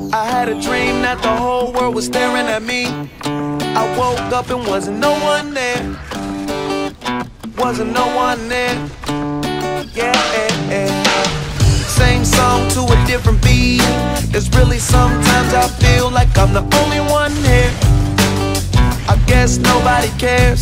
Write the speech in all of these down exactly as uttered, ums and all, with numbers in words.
I had a dream that the whole world was staring at me. I woke up and wasn't no one there. Wasn't no one there. Yeah, yeah, yeah. Same song to a different beat. It's really sometimes I feel like I'm the only one here. I guess nobody cares.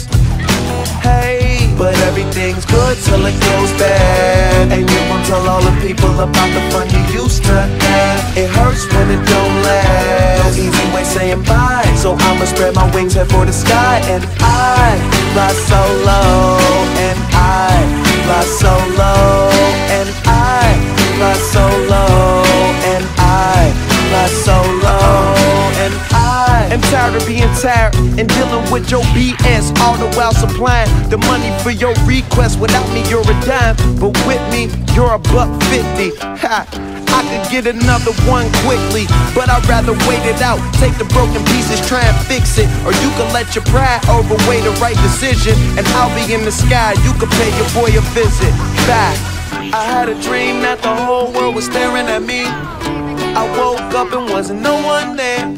Hey, but everything's good till it goes bad. And you won't tell all the people about the fun you used to have. It hurts when it don't last. No easy way saying bye, so I'ma spread my wings, head for the sky. And I fly so low, and I fly so low, and I fly so low, and I fly so low, and I am tired of being tired and dealing with your B S, all the while supplying the money for your request. Without me, you're a dime, but with me, you're a buck fifty. Ha! I could get another one quickly, but I'd rather wait it out. Take the broken pieces, try and fix it. Or you can let your pride overweigh the right decision, and I'll be in the sky, you can pay your boy a visit. Bye. I had a dream that the whole world was staring at me. I woke up and wasn't no one there.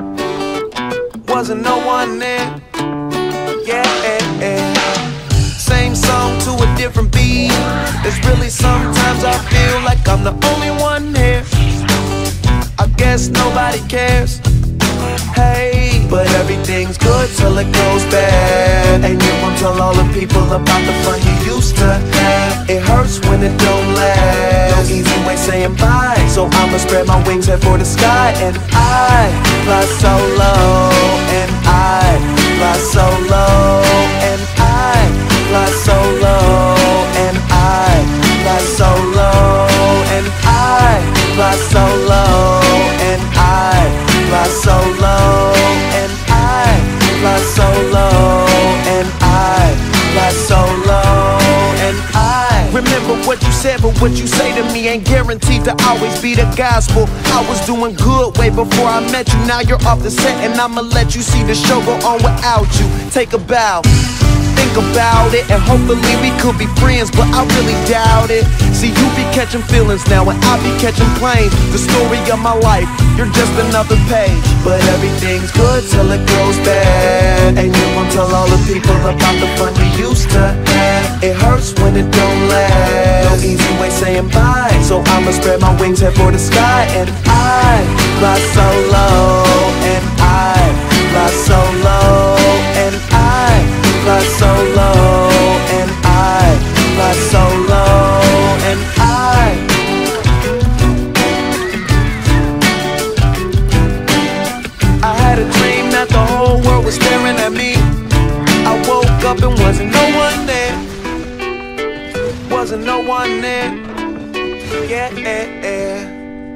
Wasn't no one there. Yeah, yeah, yeah. Same song to a different beat. It's really sometimes I feel like I'm the only one here. I guess nobody cares. Hey, but everything's good till it goes bad. And you won't tell all the people about the fun you used to have. It hurts when it don't last. No easy way saying bye, so I'ma spread my wings, head for the sky. And I fly so low, and I fly so low, and I fly so low, and I fly so low, and I fly so low, and I fly so low, and I fly so low, and I fly so low, and I remember what you said, but what you say to me ain't guaranteed to always be the gospel. I was doing good way before I met you. Now you're off the set, and I'ma let you see the show go on without you. Take a bow, think about it, and hopefully we could be friends, but I really doubt it. See, you be catching feelings now, and I be catching planes. The story of my life, you're just another page. But everything's good till it goes bad. And you won't tell all the people about the fun you used to have. It hurts when it don't last. No easy way saying bye, so I'ma spread my wings, head for the sky. And I fly so low, and I fly so low, and I fly so low, and I fly so low, and I I had a dream that the whole world was staring at me. I woke up and wasn't no one there. Wasn't no one there. Yeah, yeah, yeah.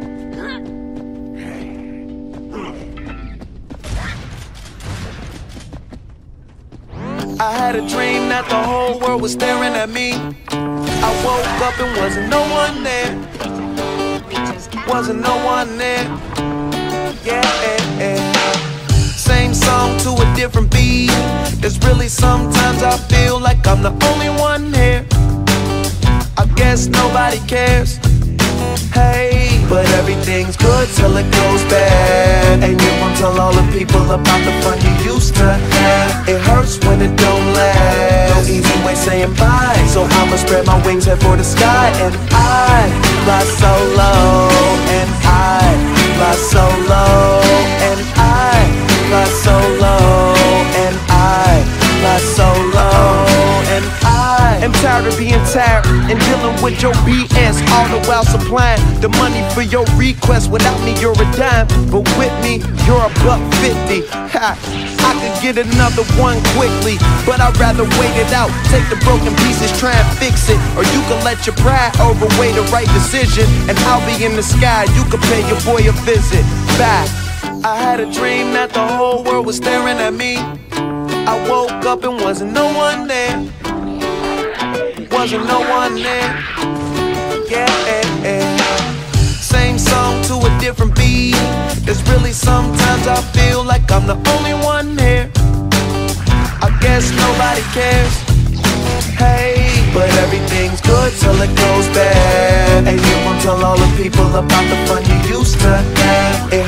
I had a dream that the whole world was staring at me. I woke up and wasn't no one there. Wasn't no one there. Yeah, yeah, yeah. Same song to a different beat. It's really sometimes I feel like I'm the only one here. I guess nobody cares. Hey, but everything's good till it goes bad. And you won't tell all the people about the fun you used to have. It hurts when it don't last. No easy way saying bye, so I'ma spread my wings, head for the sky. And I fly so low, and I fly so low, and I fly so low, and I fly so low, and I am tired of being tired and dealing with your B S, all the while supplying the money for your request. Without me, you're a dime, but with me, you're a buck fifty. Ha! I could get another one quickly, but I'd rather wait it out. Take the broken pieces, try and fix it. Or you can let your pride overweigh the right decision, and I'll be in the sky, you can pay your boy a visit. Bye. I had a dream that the whole world was staring at me. I woke up and wasn't no one there. Wasn't no one there. Yeah, yeah, yeah. Same song to a different beat. It's really sometimes I feel like I'm the only one here. I guess nobody cares. Hey, but everything's good till it goes bad. And you won't tell all the people about the fun you used to have. It hurts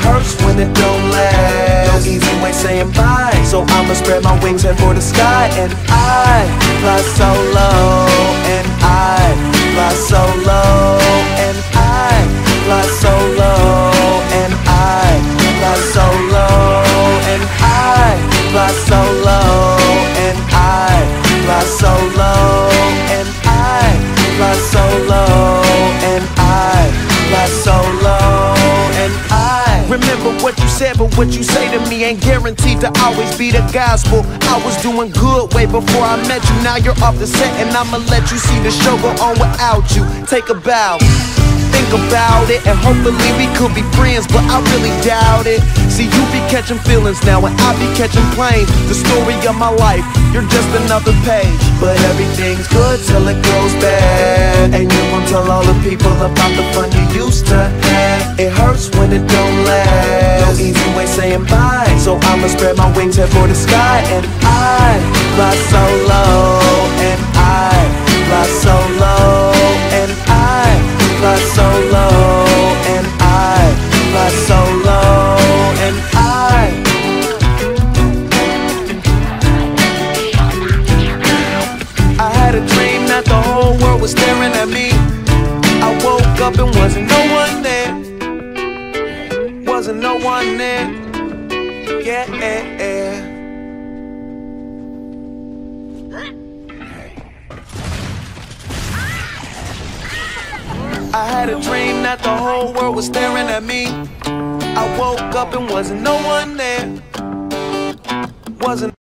when it don't last. No easy way saying bye, so I'ma spread my wings, head for the sky. And I fly so low, and I fly so low, and I fly so low, and I fly so low, and I fly so low, and I fly so low, and I fly so low, and I fly so low, and I remember what you said, but what you say to me ain't guaranteed to always be the gospel. I was doing good way before I met you. Now you're off the set, and I'ma let you see the show go on without you. Take a bow, think about it, and hopefully we could be friends, but I really doubt it. See, you be catching feelings now, and I be catching planes. The story of my life, you're just another page. But everything's good till it goes bad, and you gon' tell all the people about the fun you used to have. It hurts when it don't last. No easy way saying bye, so I'ma spread my wings, head for the sky. And I fly so low, and I fly so low, and I fly so low, and I fly so low, and I I had a dream that the whole world was staring at me. I woke up and wasn't no one there. Wasn't no one there. Yeah, yeah, yeah. I had a dream that the whole world was staring at me. I woke up and wasn't no one there. Wasn't